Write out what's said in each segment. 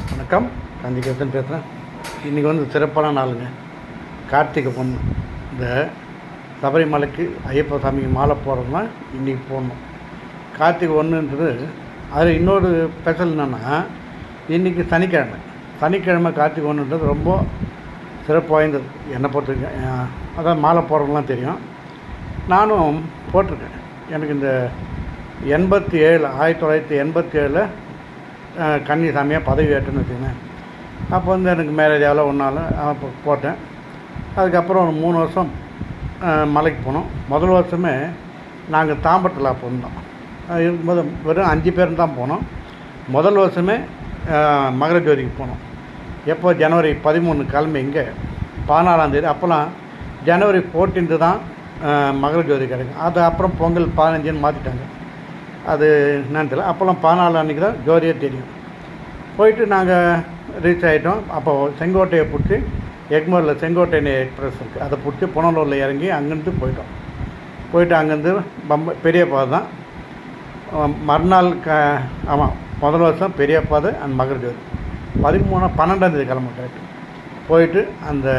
வணக்கம், காஞ்சிகேசன் பேசுகிறேன். இன்றைக்கி வந்து சிறப்பான நாளுங்க. கார்த்திகை பொண்ணு. இந்த சபரிமலைக்கு ஐயப்ப சாமிக்கு மாலை போடுறதுனா இன்றைக்கி போடணும். கார்த்திகை ஒன்றுன்றது அதில் இன்னொரு ஸ்பெஷல் என்னென்னா, இன்றைக்கி சனிக்கிழமை கார்த்திகை ஒன்றுன்றது ரொம்ப சிறப்பு வாய்ந்தது என்னை பொறுத்தவரைக்கும். அதான் மாலை போடுறதுலாம் தெரியும், நானும் போட்டிருக்கேன். எனக்கு இந்த 1987 கன்னி சாமியாக பதவி ஏற்றுன்னு வச்சுக்கேன். அப்போ வந்து எனக்கு மேரேஜ் ஆகல ஒன்றால் அப்போ போட்டேன். அதுக்கப்புறம் ஒரு 3 வருஷம் மலைக்கு போனோம். முதல் வருஷமே நாங்கள் தாம்பரத்தில் அப்போ இருந்தோம். இருக்கும்போது வெறும் 5 பேர் தான் போனோம். முதல் வருஷமே மகர ஜோதிக்கு போனோம். எப்போ ஜனவரி 13 கிளம்பி இங்கே 14ஆம் தேதி. அப்போலாம் ஜனவரி 14 தான் மகர ஜோதி கிடைக்கும். அது அப்புறம் பொங்கல் 15ன்னு மாற்றிட்டாங்க. அது என்னன்னு தெரியல. அப்போல்லாம் 14 அன்றைக்கி தான் ஜோதியே தெரியும். போயிட்டு நாங்கள் ரீச் ஆகிட்டோம். அப்போ செங்கோட்டையை பிடிச்சி எக்மோரில் செங்கோட்டை எக்ஸ்பிரஸ் இருக்குது, அதை பிடிச்சி புனலூரில் இறங்கி அங்கேருந்து போயிட்டு அங்கேருந்து பெரிய பாதை தான் மறுநாள். ஆமாம், முதல் வருஷம் பெரிய பாதை அந்த மகர ஜோதி 12ஆம் தேதி கிளம்பிட்டேன். போயிட்டு அந்த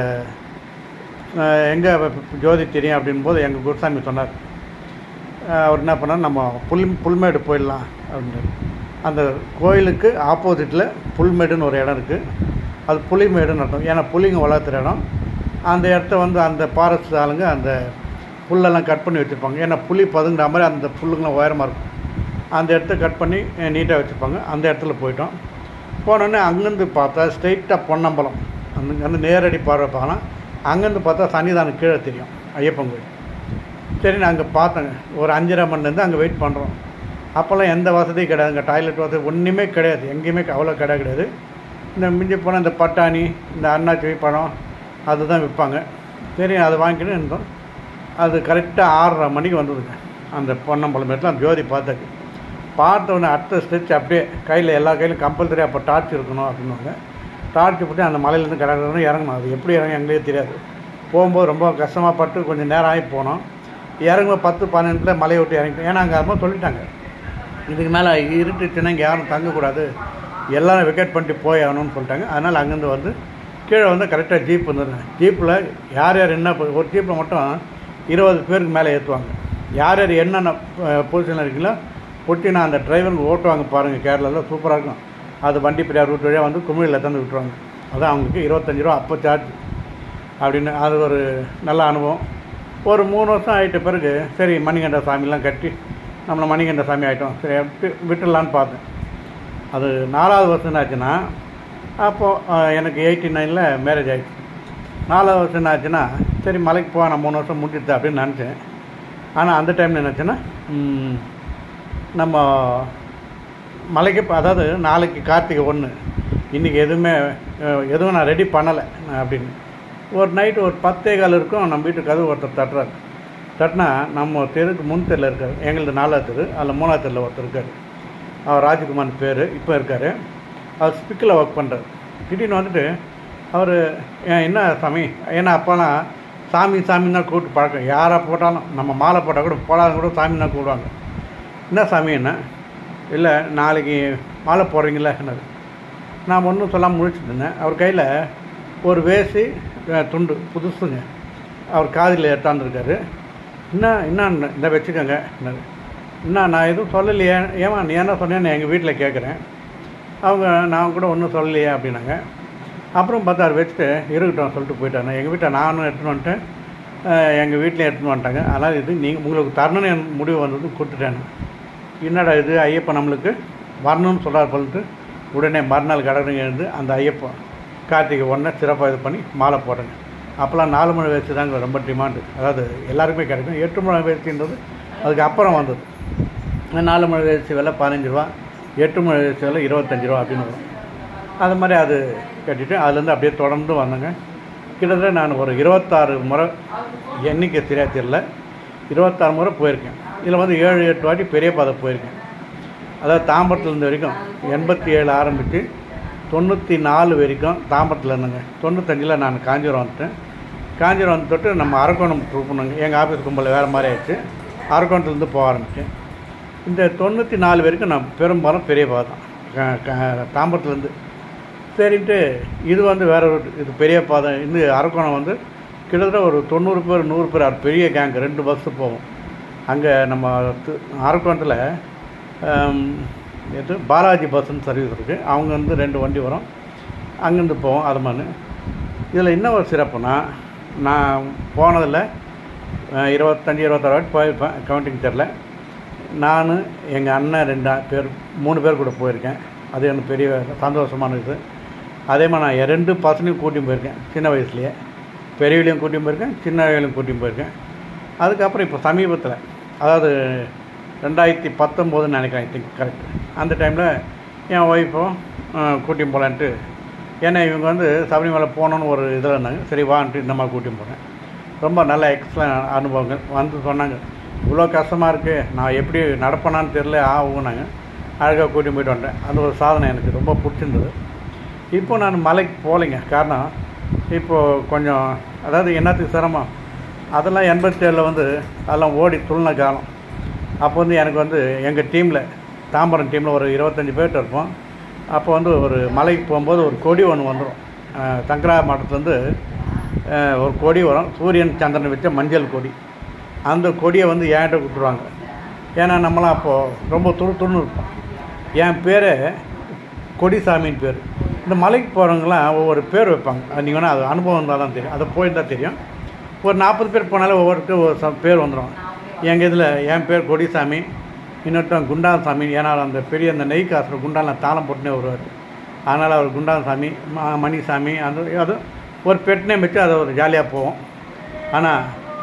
எங்கே ஜோதி தெரியும் அப்படின் போது எங்கள் குருசாமி சொன்னார். அவர் என்ன பண்ணார், நம்ம புல்மேடு போயிடலாம் அப்படின்னு. அந்த கோயிலுக்கு ஆப்போசிட்டில் புல்மேடுன்னு ஒரு இடம் இருக்குது. அது புலிமேடுன்னு அர்த்தம். ஏன்னா புலிங்க வளர்த்துற இடம். அந்த இடத்த வந்து அந்த ஃபாரஸ்ட் ஆளுங்க அந்த புல்லெல்லாம் கட் பண்ணி வச்சுருப்பாங்க. ஏன்னா புலி பதுங்குற மாதிரி அந்த புல்லுங்களாம் உயரமாக இருக்கும். அந்த இடத்த கட் பண்ணி நீட்டாக வச்சுருப்பாங்க. அந்த இடத்துல போயிட்டோம். போனோடனே அங்கேருந்து பார்த்தா ஸ்ட்ரெயிட்டாக பொன்னம்பலம், அங்கேருந்து நேரடி பார்வை பார்க்கலாம். அங்கேருந்து பார்த்தா சன்னிதானம் கீழே தெரியும், ஐயப்பன் கோயில். சரி, நாங்கள் பார்த்தோங்க. ஒரு 5:30 மணிலேருந்து அங்கே வெயிட் பண்ணுறோம். அப்போல்லாம் எந்த வசதியும் கிடையாதுங்க. டாய்லெட் வசதி ஒன்றுமே கிடையாது, எங்கேயுமே அவ்வளோ கிடையாது. இந்த மிஞ்சி போனால் இந்த பட்டாணி, இந்த அன்னாச்சி பழம் அதுதான் விற்பாங்க. சரி, அதை வாங்கிக்கிட்டு இருந்தோம். அது கரெக்டாக 6:30 மணிக்கு வந்ததுங்க. அந்த பொன்னம்பலம் இடத்துல அந்த ஜோதி பார்த்தோன்னே அடுத்த ஸ்டெச் அப்படியே கையில் எல்லா கையிலும் கம்பல்சரி அப்போ டார்ச் இருக்கணும் அப்படின்னுவாங்க. டார்ச் போட்டு அந்த மலையிலேருந்து கடற்கரை இறங்கணும். அது எப்படி இறங்க எங்களுக்கே தெரியாது. போகும்போது ரொம்ப கஷ்டமாக பட்டு கொஞ்சம் நேரம் ஆகி போனோம். இறங்கும்போது 10-12 மலையை விட்டு இறங்கிட்டோம். ஏன்னா அங்கே அதுமாதிரி சொல்லிட்டாங்க, இதுக்கு மேலே இருட்டுச்சுன்னா இங்கே யாரும் தங்கக்கூடாது, எல்லோரும் விக்கெட் பண்ணிட்டு போய் ஆகணும்னு சொல்லிட்டாங்க. அதனால் அங்கேருந்து வந்து கீழே வந்து கரெக்டாக ஜீப் வந்துடுங்க. ஜீப்பில் யார் என்ன ஒரு ஜீப்பில் மட்டும் 20 பேருக்கு மேலே ஏற்றுவாங்க. யார் என்னென்ன பொசிஷனில் இருக்கீங்களோ பொட்டினா அந்த டிரைவருக்கு ஓட்டுவாங்க பாருங்கள். கேரளாவில் சூப்பராக இருக்கும். அது வண்டி பெரியார் ரூட் வழியாக வந்து குமிழில் தந்து விட்டுருவாங்க. அதான் அவங்களுக்கு 25 ரூபா அப்போ சார்ஜ் அப்படின்னு. அது ஒரு நல்ல அனுபவம். ஒரு 3 வருஷம் ஆகிட்ட பிறகு சரி மணிகண்ட சாமிலாம் கட்டி நம்மளை மணிகண்ட சாமி ஆகிட்டோம். சரி விட்டுடலான்னு பார்த்தேன். அது 4ஆவது வருஷம் என்னாச்சுன்னா, அப்போது எனக்கு 89ல் மேரேஜ் ஆகிடுச்சு. 4ஆவது வருஷம் என்ன ஆச்சுன்னா, சரி மலைக்கு போக நான் 3 வருஷம் முடிஞ்சிடுது அப்படின்னு நினச்சேன். ஆனால் அந்த டைமில் என்னாச்சுன்னா, நம்ம மலைக்கு அதாவது நாளைக்கு கார்த்திகை 1, இன்றைக்கி எதுவும் நான் ரெடி பண்ணலை அப்படின்னு. ஒரு நைட்டு ஒரு 10:15 இருக்கும். நம்ம வீட்டுக்கு கதவு ஒருத்தர் தட்டினா நம்ம தெருக்கு முன் தெருவில் இருக்கார். எங்களது 4ஆவது தெரு, அதில் 3ஆவது தெருவில் ஒருத்தர் இருக்கார். அவர் ராஜ்குமார் பேர், இப்போ இருக்கார். அவர் ஸ்பிக்கில் ஒர்க் பண்ணுறார். திடீர்னு வந்துட்டு அவர், என்ன சாமி, ஏன்னா அப்போலாம் சாமி தான் கூப்பிட்டு பழக்கம். யாராக போட்டாலும் நம்ம மாலை போட்டால் கூட போடாத கூட சாமி தான் கூப்பிடுவாங்க. என்ன சாமி, என்ன இல்லை நாளைக்கு மாலை போடுறீங்களா என்னது. நான் ஒன்றும் சொல்லாமல் முழிச்சுட்டு இருந்தேன். அவர் கையில் ஒரு வேசி துண்டு புதுசுங்க அவர் காதில் எடுத்தாந்துருக்காரு. என்ன இந்த வச்சுக்கோங்க என்னது. நான் எதுவும் சொல்லலையே. ஏமா நீ என்ன சொன்னேன்னு எங்கள் வீட்டில் கேட்குறேன். அவங்க நான் கூட ஒன்றும் சொல்லலையே அப்படின்னாங்க. அப்புறம் பார்த்தா அவர் வச்சுட்டு இருக்கட்டும் சொல்லிட்டு போயிட்டாங்க. எங்கள் வீட்டை நானும் எடுத்துன்னு வந்துட்டேன், எங்கள் வீட்லேயும் எடுத்துன்னு வந்துட்டாங்க. அதனால் இது நீங்கள் உங்களுக்கு தரணும்னு என் முடிவு வந்தது கொடுத்துட்டேன். என்னடா இது ஐயப்பன் நம்மளுக்கு வரணும்னு சொல்கிறார் சொல்லிட்டு உடனே மறுநாள் கடற்கரை எழுந்து அந்த ஐயப்பன் கார்த்திகை 1 சிறப்பாக இது பண்ணி மாலை போட்டேங்க. அப்போல்லாம் 4 முழ வேஷ்டி தாங்க ரொம்ப டிமாண்டு. அதாவது எல்லாருக்குமே கிடைக்கும். 8 முழ வேஷ்டின்றது அதுக்கு அப்புறம் வந்தது. 4 முழ வேஷ்டி விலை 15 ரூபா, 8 முழ வேஷ்டி விலை 25 ரூபா அப்படின்னு வரும். அது மாதிரி அது கட்டிட்டு அதுலேருந்து அப்படியே தொடர்ந்து வந்தேங்க. கிட்டத்தட்ட நான் ஒரு 26 முறை, எண்ணிக்கை சரியாக தெரியல, 26 முறை போயிருக்கேன். இதில் வந்து 7-8 வாட்டி பெரிய பாதை போயிருக்கேன். அதாவது தாம்பரத்தில் இருந்த வரைக்கும் 87 ஆரம்பித்து 94 வரைக்கும் தாம்பரத்தில் இருந்தேங்க. 95ல் நான் காஞ்சிபுரம் வந்துட்டேன். காஞ்சிபுரம் வந்து தொட்டு நம்ம அரக்கோணம் ட்ரூப்புனுங்க. எங்கள் ஆஃபீஸ் கும்பலில் வேறு மாதிரி ஆயிடுச்சு. அரக்கோணத்துலேருந்து போக ஆரம்பித்தேன். இந்த 94 வரைக்கும் நான் பெரும்பாலும் பெரிய பாதை தான். தாம்பரத்துலேருந்து சரின்ட்டு இது வந்து வேற ஒரு இது பெரிய பாதை. இந்த அரக்கோணம் வந்து கிட்டத்தட்ட ஒரு 90 பேர் 100 பேர் அது பெரிய கேங்க் 2 பஸ்ஸு போகும். அங்கே நம்ம அரக்கோணத்தில் எது பாலாஜி பஸ்ஸுன்னு சர்வீஸ் இருக்குது. அவங்க வந்து 2 வண்டி வரும், அங்கேருந்து போவோம். அது மாதிரி இதில் என்ன ஒரு சிறப்புனா, நான் போனதில் 25-26 வாட்டி போயிருப்பேன், கவுண்டிங் தெரில. நான் எங்கள் அண்ணன் 3 பேர் கூட போயிருக்கேன். அது எனக்கு பெரிய சந்தோஷமான இது. அதே மாதிரி நான் 2 பசங்களையும் கூட்டியும் போயிருக்கேன், சின்ன வயசுலேயே. பெரியவளையும் கூட்டியும் போயிருக்கேன், சின்னவளையும் கூட்டியும் போயிருக்கேன். அதுக்கப்புறம் இப்போ சமீபத்தில், அதாவது 2019 நினைக்கிறேன், ஐ திங்க் கரெக்ட். அந்த டைமில் என் ஒய்ஃபும் கூட்டியும் போகலான்ட்டு, ஏன்னா இவங்க வந்து சபரிமலை போகணுன்னு ஒரு இதில் இருந்தாங்க. சரி வான்ட்டு இந்த மாதிரி கூட்டியும் போனேன். ரொம்ப நல்ல எக்ஸலன்ட் அனுபவங்கள். வந்து சொன்னாங்க, இவ்வளோ கஷ்டமாக இருக்குது, நான் எப்படி நடப்பேனான்னு தெரில ஆகுனாங்க. அழகாக கூட்டியும் போய்ட்டு வந்தேன். அந்த ஒரு சாதனை எனக்கு ரொம்ப பிடிச்சிருந்தது. இப்போ நான் மலைக்கு போகலைங்க. காரணம் இப்போது கொஞ்சம், அதாவது என்னத்துக்கு சிரமம், அதெல்லாம் 87 வந்து அதெல்லாம் ஓடி துள்ளின காலம். அப்போ வந்து எனக்கு வந்து எங்கள் டீமில், தாம்பரம் டீமில் ஒரு 25 பேர்கிட்ட இருப்போம். அப்போ வந்து ஒரு மலைக்கு போகும்போது ஒரு கொடி ஒன்று வந்துடும். சங்கரா மடத்துலேருந்து ஒரு கொடி வரும், சூரியன் சந்திரனை வச்ச மஞ்சள் கொடி. அந்த கொடியை வந்து என்கிட்ட கொடுத்துருவாங்க. ஏன்னா நம்மளாம் அப்போது ரொம்ப துருன்னு இருப்போம். என் பேர் கொடிசாமின்னு பேர். இந்த மலைக்கு போகிறவங்களாம் ஒவ்வொரு பேர் வைப்பாங்க. நீங்கள் வேணால் அது அனுபவம் இருந்தால் தான் தெரியும், அதை போயிருந்தால் தெரியும். ஒரு 40 பேர் போனாலே ஒவ்வொருத்தருக்கு ஒரு பேர் வந்துடும். எங்கள் இதில் என் பேர் கொடிசாமி, இன்னொருத்தன் குண்டாசாமி. ஏன்னா அந்த பெரிய அந்த நெய் காசுற குண்டான தாளம் போட்டுனே வருவார். அதனால் அவர் குண்டாசாமி, மணிசாமி, அந்த அது ஒரு பெட்னே வச்சு அதை ஒரு ஜாலியாக போவோம். ஆனால்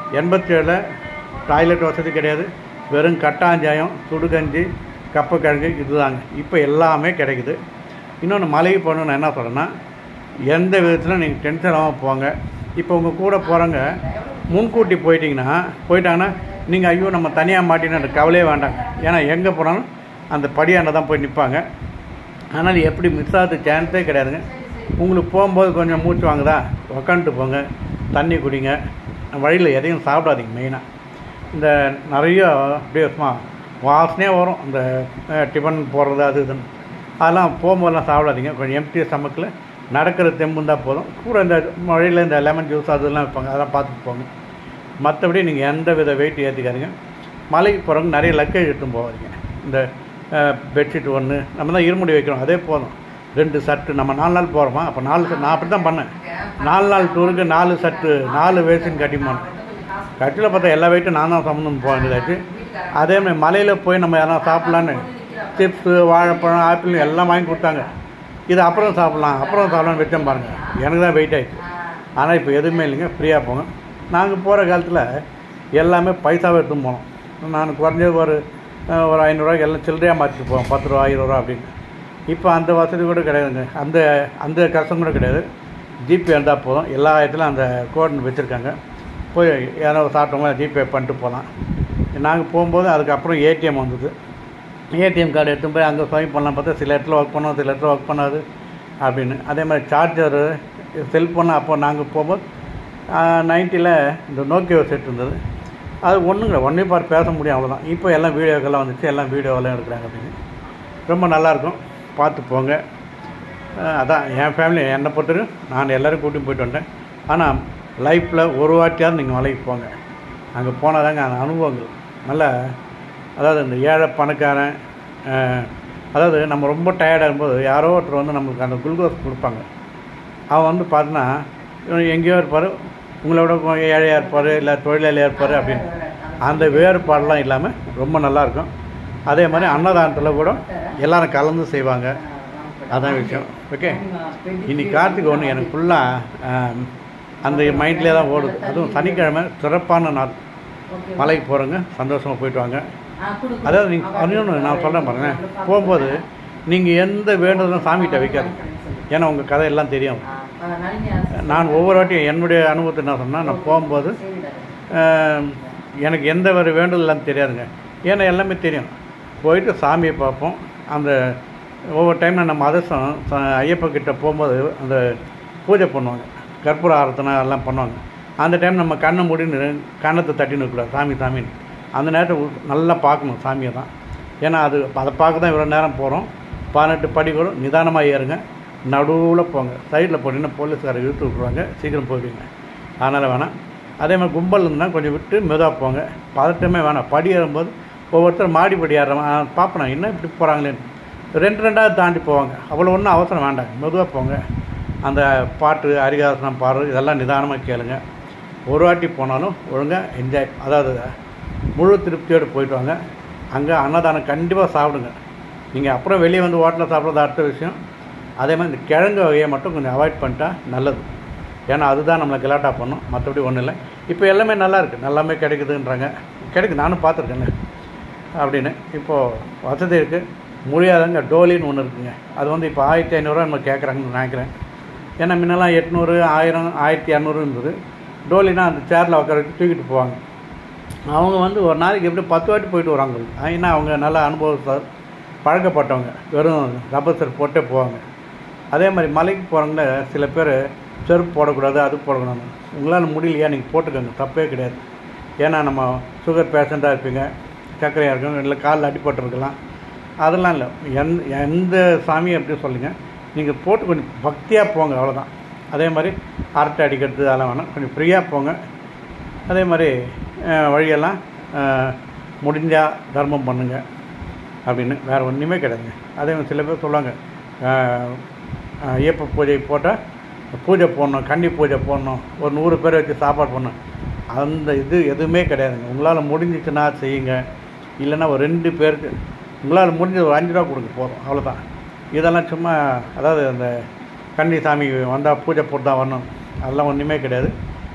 87 டாய்லெட் வசதி கிடையாது. வெறும் கட்டாஞ்சாயம், சுடுகஞ்சி, கப்பக்கிழங்கு இதுதாங்க. இப்போ எல்லாமே கிடைக்குது. இன்னொன்று மலைக்கு போகணுன்னு நான் என்ன சொல்கிறேன்னா, எந்த விதத்தில் நீங்கள் டென்ஷன் ஆகாமல் போங்க. இப்போ உங்கள் கூட போகிறவங்க முன்கூட்டி போயிட்டாங்கன்னா நீங்கள் ஐயோ நம்ம தனியாக மாட்டின்னு கவலையே வேண்டாங்க. ஏன்னா எங்கே போனாலும் அந்த படியாண்ட தான் போய் நிற்பாங்க. அதனால் எப்படி மிஸ் ஆகுது சான்ஸே கிடையாதுங்க. உங்களுக்கு போகும்போது கொஞ்சம் மூச்சு வாங்குதா, உக்காந்துட்டு போங்க, தண்ணி குடிங்க. வழியில் எதையும் சாப்பிடாதீங்க. மெயினாக இந்த நிறைய அப்படியே வாசனையாக வரும், இந்த டிஃபன் போடுறது அது இதுன்னு. அதெல்லாம் போகும்போதெல்லாம் சாப்பிடாதீங்க. கொஞ்சம் எம்டி ஸ்டமக்கில் நடக்கிற தெம்புந்தான் போதும். கூட இந்த வழியில் இந்த லெமன் ஜூஸ் அதெல்லாம் வைப்பாங்க, அதெல்லாம் பார்த்துட்டு போங்க. மற்றபடி நீங்கள் எந்த வித வெயிட் ஏற்றிக்காதீங்க. மலைக்கு போகிறவங்க நிறைய லக்கேஜ் எடுத்துன்னு போவாதீங்க. இந்த பெட்ஷீட் ஒன்று நம்ம தான் இருமுடி வைக்கிறோம், அதே போதும். 2 சட்டு நம்ம 4 நாள் போகிறோமா, அப்போ 4 நான் அப்படி தான் பண்ணேன். 4 நாள் டூருக்கு 4 சட்டு 4 வேஸ்ட்டுன்னு கட்டி போனேன். கட்டில் பார்த்தா எல்லா வெயிட்டும் நான் தான் சம்மந்தம் போக வேண்டியதாச்சு. அதே மாதிரி மலையில் போய் நம்ம எதனா சாப்பிட்லான்னு சிப்ஸு, வாழைப்பழம், ஆப்பிள் எல்லாம் வாங்கி கொடுத்தாங்க. இது அப்புறம் சாப்பிட்லான்னு வச்சோம் பாருங்கள். எனக்கு தான் வெயிட் ஆகிடுச்சு. ஆனால் இப்போ எதுவுமே இல்லைங்க, ஃப்ரீயாக போங்க. நாங்கள் போகிற காலத்தில் எல்லாமே பைசாவை எடுத்துன்னு போனோம். நான் குறைஞ்சது ஒரு 500 எல்லாம் சில்லறையாக மாற்றிட்டு போவோம், 10 ரூபா 20 ரூபா அப்படின்னு. இப்போ அந்த வசதி கூட கிடையாதுங்க. அந்த கஷ்டம் கூட கிடையாது. ஜிபே இருந்தால் போதும். எல்லா இடத்துலையும் அந்த கோடு வச்சுருக்காங்க. போய் யாராவது சாப்பிட்டவங்க ஜிபே பண்ணிட்டு போகலாம். நாங்கள் போகும்போது அதுக்கப்புறம் ஏடிஎம் வந்தது. ஏடிஎம் கார்டு எடுத்துன்னு போய் அங்கே ஸ்வைப் பண்ணலாம். பார்த்தா சில இடத்துல ஒர்க் பண்ணும், சில இடத்துல ஒர்க் பண்ணாது அப்படின்னு. அதே மாதிரி சார்ஜரு, செல்ஃபோன் அப்போ நாங்கள் போகும்போது 90ல் இந்த நோக்கியோ செட் இருந்தது. அது ஒன்றே பார்த்து பேச முடியும், அவ்வளோதான். இப்போ எல்லாம் வீடியோக்கெல்லாம் வந்துச்சு, எல்லாம் வீடியோவெல்லாம் எடுக்கிறாங்க அப்படின்னு. ரொம்ப நல்லாயிருக்கும், பார்த்து போங்க. அதான் என் ஃபேமிலி என்னை பொறுத்தவரைக்கும் நான் எல்லோரும் கூட்டின்னு போயிட்டு வந்தேன். ஆனால் லைஃப்பில் ஒரு வாட்டியாவது நீங்கள் மலைக்கு போங்க. அங்கே போனால் தாங்க அந்த அனுபவங்கள் நல்லா, அதாவது இந்த ஏழை பணக்காரன், அதாவது நம்ம ரொம்ப டயர்டாக இருக்கும்போது யாரோ ஒருத்தர் வந்து நம்மளுக்கு அந்த குளுக்கோஸ் கொடுப்பாங்க. அவன் வந்து பார்த்தோன்னா எங்கேயோ இருப்பார், உங்களோட ஏழையாக இருப்பார், இல்லை தொழிலாளியாக இருப்பார் அப்படின்னு. அந்த வேறுபாடெலாம் இல்லாமல் ரொம்ப நல்லாயிருக்கும். அதே மாதிரி அன்னதானத்தில் கூட எல்லோரும் கலந்து செய்வாங்க. அதான் விஷயம். ஓகே, இன்னைக்கு கார்த்திகை ஒன்று எனக்கு ஃபுல்லாக அந்த மைண்ட்லேயே தான் ஓடுது. அதுவும் சனிக்கிழமை சிறப்பான நாள். மலைக்கு போகிறவங்க சந்தோஷமாக போயிட்டு வாங்க. அதாவது நீங்கள் இன்னொன்று நான் சொல்கிறேன் பாருங்கள், போகும்போது நீங்கள் எந்த வேண்டுதலும் சாமிகிட்ட வைக்காதீங்க. ஏன்னா உங்கள் கதை எல்லாம் தெரியும். நான் ஒவ்வொரு வாட்டியும் என்னுடைய அனுபவத்தை என்ன சொன்னால், நான் போகும்போது எனக்கு எந்த ஒரு வேண்டுதலாம் தெரியாதுங்க. ஏன்னா எல்லாமே தெரியும். போயிட்டு சாமியை பார்ப்போம். அந்த ஒவ்வொரு டைமில் நம்ம அதிர்ஷ்டம் ஐயப்பக்கிட்ட போகும்போது அந்த பூஜை பண்ணுவாங்க, கற்பூர ஆரத்தனை எல்லாம் பண்ணுவாங்க. அந்த டைம் நம்ம கண்ணை மூடின்னு கண்ணத்தை தட்டி நிற்கக்கூடாது, சாமின்னு. அந்த நேரத்தை நல்லா பார்க்கணும் சாமியை தான். ஏன்னா அதை பார்க்க தான் இவ்வளோ நேரம் போகிறோம். 18 படி கூட நிதானமாக ஏறுங்க. நடுவில் போங்க. சைடில் போனீங்கன்னா போலீஸ்காரர் இழுத்து விட்ருவாங்க, சீக்கிரம் போயிடுவீங்க. அதனால் வேணாம். அதே மாதிரி கும்பல் இருந்தால் கொஞ்சம் விட்டு மெதுவாக போங்க. பதட்டமே வேணாம். படி ஏறும்போது ஒவ்வொருத்தர் மாடி படி ஏறுறவன் பார்ப்பேன், என்ன இப்படி போகிறாங்களேன்னு 2 தாண்டி போவாங்க. அவ்வளோ ஒன்றும் அவசரம் வேண்டாங்க, மெதுவாக போங்க. அந்த பாட்டு, ஹரிகாசனம் பாடுறது இதெல்லாம் நிதானமாக கேளுங்க. ஒரு வாட்டி போனாலும் ஒழுங்காக என்ஜாய், அதாவது முழு திருப்தியோடு போயிட்டு வாங்க. அங்கே அன்னதானம் கண்டிப்பாக சாப்பிடுங்க. நீங்கள் அப்புறம் வெளியே வந்து ஹோட்டலில் சாப்பிட்றது அடுத்த விஷயம். அதே மாதிரி இந்த கிழங்கு வகையை மட்டும் கொஞ்சம் அவாய்ட் பண்ணிட்டா நல்லது. ஏன்னா அதுதான் நம்மளை கலாட்டா பண்ணும், மற்றபடி ஒன்றும் இல்லை. இப்போ எல்லாமே நல்லா இருக்குது, நல்லாமே கிடைக்குதுன்றாங்க. கிடைக்குது, நானும் பார்த்துருக்கேங்க அப்படின்னு. இப்போது வசதி இருக்குது. முடியாதங்க டோலின்னு ஒன்று இருக்குங்க. அது வந்து இப்போ 1500 நம்ம கேட்குறாங்கன்னு நினைக்கிறேன். ஏன்னா முன்னெல்லாம் 800, 1000, 1200 இருந்தது. டோலினா அந்த சேரில் உட்கார வச்சு தூக்கிட்டு போவாங்க. அவங்க வந்து ஒரு நாளைக்கு எப்படி 10 வாட்டி போயிட்டு வராங்க. ஏன்னா அவங்க நல்லா அனுபவம் பழக்கப்பட்டவங்க, வெறும் ரப்பர் செருப்பு போட்டே போவாங்க. அதே மாதிரி மலைக்கு போகிறவங்கள சில பேர் செருப்பு போடக்கூடாது, அது போடக்கூடாது. உங்களால் முடியலையா நீங்கள் போட்டுக்கோங்க, தப்பே கிடையாது. ஏன்னா நம்ம சுகர் பேஷண்ட்டாக இருப்பீங்க, சர்க்கரையாக இருக்கும், இல்லை காலில் அடிபட்டுருக்கலாம், அதெல்லாம் இல்லை. எந்த சாமியை எப்படி சொல்லுங்க, நீங்கள் போட்டு கொஞ்சம் பக்தியாக போங்க, அவ்வளோதான். அதே மாதிரி அரட்டை அடிக்கிறது அதெல்லாம் வேணாம், கொஞ்சம் ஃப்ரீயாக போங்க. அதே மாதிரி வழியெல்லாம் முடிஞ்சால் தர்மம் பண்ணுங்க அப்படின்னு, வேறு ஒன்றுமே கிடையாதுங்க. அதே மாதிரி சில பேர் சொல்லுவாங்க, ஐயப்ப பூஜை போட்டால் பூஜை போடணும், கன்னி பூஜை போடணும், ஒரு 100 பேரை வச்சு சாப்பாடு பண்ணணும். அந்த இது எதுவுமே கிடையாதுங்க. உங்களால் முடிஞ்சிச்சுன்னா செய்யுங்க. இல்லைன்னா ஒரு 2 பேருக்கு உங்களால் முடிஞ்சது ஒரு 5 ரூபா கொடுங்க, போதும், அவ்வளோதான். இதெல்லாம் சும்மா, அதாவது அந்த கன்னி சாமி வந்தால் பூஜை போட்டு தான் வரணும், அதெல்லாம் ஒன்றுமே கிடையாது.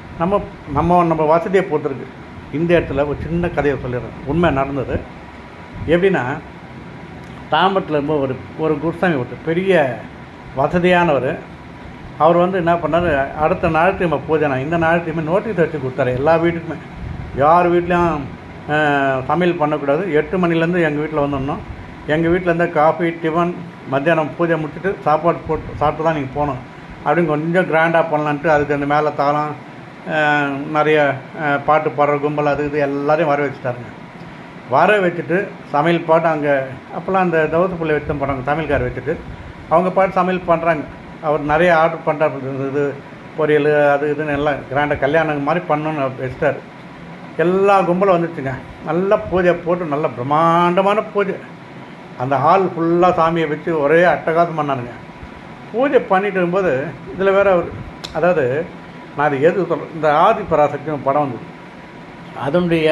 நம்ம வசதியை பொறுத்திருக்கு. இந்த இடத்துல ஒரு சின்ன கதையை சொல்லிடுறேன், உண்மை நடந்தது. எப்படின்னா, தாம்பரத்தில் இருக்கும்போது ஒரு குருசாமி ஒருத்தர் பெரிய வசதியானவர். அவர் வந்து என்ன பண்ணார், அடுத்த ஞாயிற்றுக்கிழமை பூஜை, நான் இந்த ஞாயிற்றுக்கிழமை நோட்டீஸ் வச்சு கொடுத்தாரு எல்லா வீட்டுக்குமே. யார் வீட்லேயும் சமையல் பண்ணக்கூடாது, 8 மணிலேருந்து எங்கள் வீட்டில் வந்துடணும். எங்கள் வீட்டிலேருந்து காஃபி, டிஃபன், மத்தியானம் பூஜை முடிச்சுட்டு சாப்பாடு போட்டு சாப்பிட்டு தான் நீங்கள் போகணும் அப்படின்னு கொஞ்சம் கிராண்டாக பண்ணலான்ட்டு அதுக்கு அந்த மேலே தாளம், நிறைய பாட்டு பாடுற கும்பல், அது இது எல்லாரையும் வர வச்சுட்டாருங்க. வர வச்சுட்டு சமையல் பாட்டு அங்கே அப்போல்லாம் அந்த தவச பிள்ளை வச்சு தான் போகிறாங்க, சமையல்காரை வச்சுட்டு அவங்க பாட்டு சமையல் பண்ணுறாங்க. அவர் நிறைய ஆர்டர் பண்ணுறாரு, இது பொரியல் அது இதுன்னு எல்லாம் கிராண்டாக கல்யாணம் மாதிரி பண்ணணுன்னு வச்சுட்டார். எல்லா கும்பலும் வந்துச்சுங்க. நல்லா பூஜை போட்டு நல்ல பிரம்மாண்டமான பூஜை. அந்த ஹால் ஃபுல்லாக சாமியை வச்சு ஒரே அட்டகாசம் பண்ணானுங்க. பூஜை பண்ணிட்டு இருக்கும்போது இதில் வேறு அவர், அதாவது நான் அது எது சொல்கிறேன், இந்த ஆதி பராசக்தி படம் வந்தது, அதனுடைய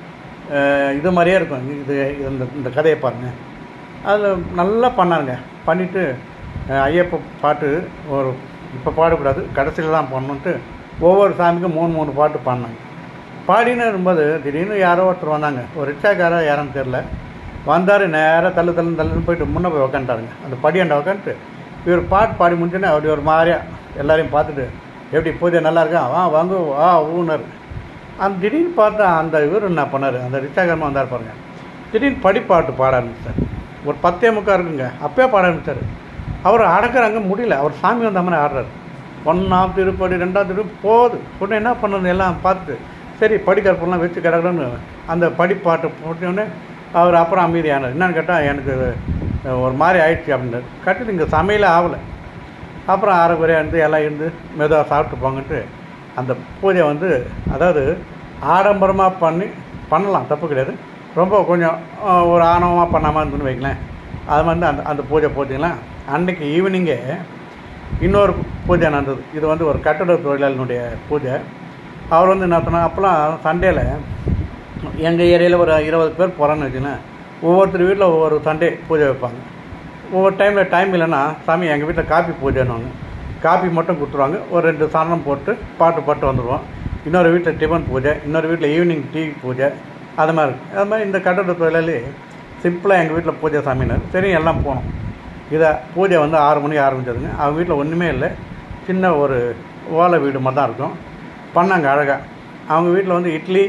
இது மாதிரியே இருக்கும். இந்த கதையை பாருங்கள். அதில் நல்லா பண்ணாருங்க. பண்ணிவிட்டு ஐயப்ப பாட்டு ஒரு இப்போ பாடக்கூடாது, கடைசியில் தான் பண்ணணுன்ட்டு ஒவ்வொரு சாமிக்கும் 3 பாட்டு பாடினாங்க. பாடினு இருக்கும்போது திடீர்னு யாரோ ஒருத்தர் வந்தாங்க, ஒரு ரிக்ஷாக்காரோ யாருன்னு தெரில, வந்தார். நேராக தள்ளுன்னு போயிட்டு முன்னே போய் உக்காந்துட்டாருங்க. அந்த படியாண்ட உக்காந்துட்டு இவர் பாட்டு பாடி முடிச்சோன்னே அப்படி ஒரு மாதிரியாக எல்லாரையும் பார்த்துட்டு, எப்படி பூஜை நல்லா இருக்கா, வாங்க ஊனர். அந்த திடீர்னு பார்த்தா அந்த இவர் என்ன பண்ணார், அந்த ரிக்ஷாக்காரமாக வந்தார் பாருங்கள். திடீர்னு படிப்பாட்டு பாட ஆரம்பித்தார். ஒரு 10:45 இருக்குங்க, அப்பயே பாட ஆரம்பித்தார். அவர் அடக்கிறாங்க முடியல, அவர் சாமி வந்த மாதிரி ஆடுறாரு. 1ஆம் திருப்படி 2ஆம் திருப்படி போகுது. உடனே என்ன பண்ணுறது எல்லாம் பார்த்துட்டு, சரி படிக்கற்பெல்லாம் வச்சு கிடக்குறோன்னு அந்த படிப்பாட்டு போட்டோடனே அவர் அப்புறம் அமைதியானார். என்னன்னு கேட்டால், எனக்கு ஒரு மாதிரி ஆயிடுச்சு அப்படின்னாரு. கட்டிட்டு இங்கே சமையலே ஆகலை. அப்புறம் அரைக்குறையாக இருந்து எல்லாம் இருந்து மெதுவாக சாப்பிட்டு போங்கன்ட்டு அந்த பூஜை வந்து, அதாவது ஆடம்பரமாக பண்ணலாம், தப்பு கிடையாது. ரொம்ப கொஞ்சம் ஒரு ஆணவமாக பண்ணாமல் இருந்துன்னு வைங்களேன். அது வந்து அந்த பூஜை போட்டிங்களா, அன்றைக்கி ஈவினிங்கே இன்னொரு பூஜை நடந்தது. இது வந்து ஒரு கட்டட தொழிலாளினுடைய பூஜை. அவர் வந்து என்ன சொன்னார், அப்போலாம் சண்டேயில் எங்கள் ஏரியாவில் ஒரு 20 பேர் போகிறான்னு வச்சுன்னா, ஒவ்வொருத்தர் வீட்டில் ஒவ்வொரு சண்டே பூஜை வைப்பாங்க. ஒவ்வொரு டைம் இல்லைன்னா, சாமி எங்கள் வீட்டில் காப்பி பூஜைன்னு காப்பி மட்டும் கொடுத்துருவாங்க. ஒரு 2 சாணம் போட்டு பாட்டு வந்துடுவோம். இன்னொரு வீட்டில் டிஃபன் பூஜை, இன்னொரு வீட்டில் ஈவினிங் டீ பூஜை, அது மாதிரி இருக்குது. அது மாதிரி இந்த கட்டட தொழிலாளி சிம்பிளாக எங்கள் வீட்டில் பூஜை சாமினார். சரி, எல்லாம் போனோம். இதை பூஜை வந்து 6 மணிக்கு ஆரம்பிச்சதுங்க. அவங்க வீட்டில் ஒன்றுமே இல்லை, சின்ன ஒரு ஓலை வீடு மாதிரி தான் இருக்கும். பண்ணாங்க அழகாக. அவங்க வீட்டில் வந்து இட்லி,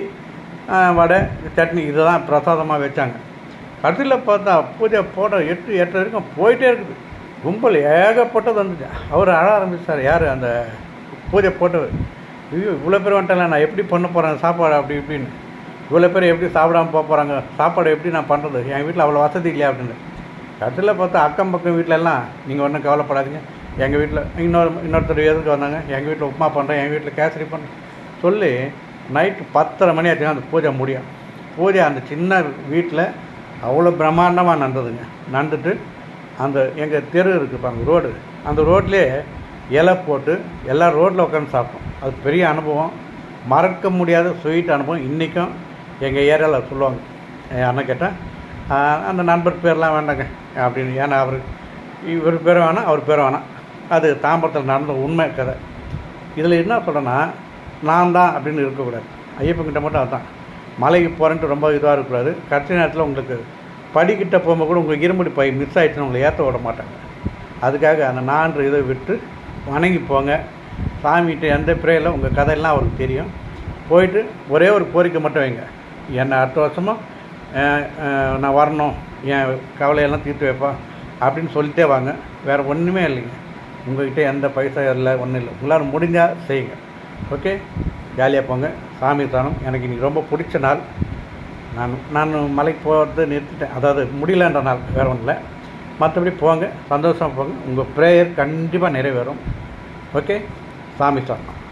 வடை, சட்னி இதை தான் பிரசாதமாக வச்சாங்க. கடைசியில் பார்த்தா பூஜை போட 8 வரைக்கும் போயிட்டே இருக்குது. கும்பல் ஏகப்பட்டது வந்துச்சு. அவர் அழ ஆரம்பிச்சார். யார் அந்த பூஜை போட்டவர், ஐயோ இவ்வளோ பேர் வந்துட்டால, நான் எப்படி பண்ண போகிறேன் சாப்பாடு அப்படி இப்படின்னு, இவ்வளோ பேர் எப்படி சாப்பிடாமல் போக போகிறாங்க, சாப்பாடு எப்படி நான் பண்ணுறது, என் வீட்டில் அவ்வளோ வசதி இல்லையா அப்படின்னு. கடைசியில் பார்த்தா அக்கம் பக்கம் வீட்டிலலாம், நீங்கள் ஒன்றும் கவலைப்படாதீங்க, எங்கள் வீட்டில் இன்னொருத்தர் எதுக்கு வந்தாங்க, எங்கள் வீட்டில் உப்புமா பண்ணுறேன், எங்கள் வீட்டில் கேசரி பண்ணுறேன் சொல்லி நைட்டு 10:30 மணி ஆச்சுன்னா அந்த பூஜை முடியும். பூஜை அந்த சின்ன வீட்டில் அவ்வளோ பிரம்மாண்டமாக நடந்ததுங்க. நடந்துட்டு அந்த எங்கள் தெரு இருக்குது பாருங்கள், ரோடு, அந்த ரோட்லேயே இலை போட்டு எல்லாம் ரோட்டில் உட்காந்து சாப்பிட்டோம். அது பெரிய அனுபவம், மறக்க முடியாத ஸ்வீட் அனுபவம். இன்றைக்கும் எங்கள் ஏரியாவில் சொல்லுவாங்க. என் அண்ணன் கேட்டேன், அந்த நண்பர் பேர்லாம் வேண்டாங்க அப்படின்னு. ஏன்னா இவர் பேர் வேணாம், அவர் பேர் வேணாம். அது தாம்பரத்தில் நடந்த உண்மை கதை. இதில் என்ன சொல்கிறேன்னா, நான் தான் அப்படின்னு இருக்கக்கூடாது. ஐயப்பன்கிட்ட மட்டும் அதுதான், மலைக்கு போகிறேன்ட்டு ரொம்ப இதுவாக இருக்கக்கூடாது. கடைசி நேரத்தில் உங்களுக்கு படிக்கிட்ட போகும்போது கூட உங்களுக்கு இருமுடி பை மிஸ் ஆகிடுச்சுன்னு உங்களை ஏற்ற விட மாட்டாங்க. அதுக்காக அந்த நான்ற இதை விட்டு வணங்கி போங்க. சாமிகிட்ட எந்த பிரேயில் உங்கள் கதையெல்லாம் அவருக்கு தெரியும். போயிட்டு ஒரே ஒரு கோரிக்கை மட்டும் வைங்க, என்னை அடுத்த வருஷமும் நான் வரணும், என் கவலையெல்லாம் தீர்த்து வைப்பா அப்படின்னு சொல்லிட்டே வாங்க. வேறு ஒன்றுமே இல்லைங்க. உங்கள்கிட்ட எந்த பைசா இல்லை, ஒன்றும் இல்லை. உங்களால் முடிஞ்சால் செய்யுங்க. ஓகே, ஜாலியாக போங்க. சாமி தானம் எனக்கு இன்றைக்கி ரொம்ப பிடிச்ச நாள். நான் மலைக்கு போகிறது நிறுத்திட்டேன், அதாவது முடியலன்ற நாள், வேறு ஒன்றும் இல்லை. மற்றபடி போங்க, சந்தோஷமாக போங்க. உங்கள் ப்ரேயர் கண்டிப்பாக நிறைவேறும். ஓகே, சாமி தானம்.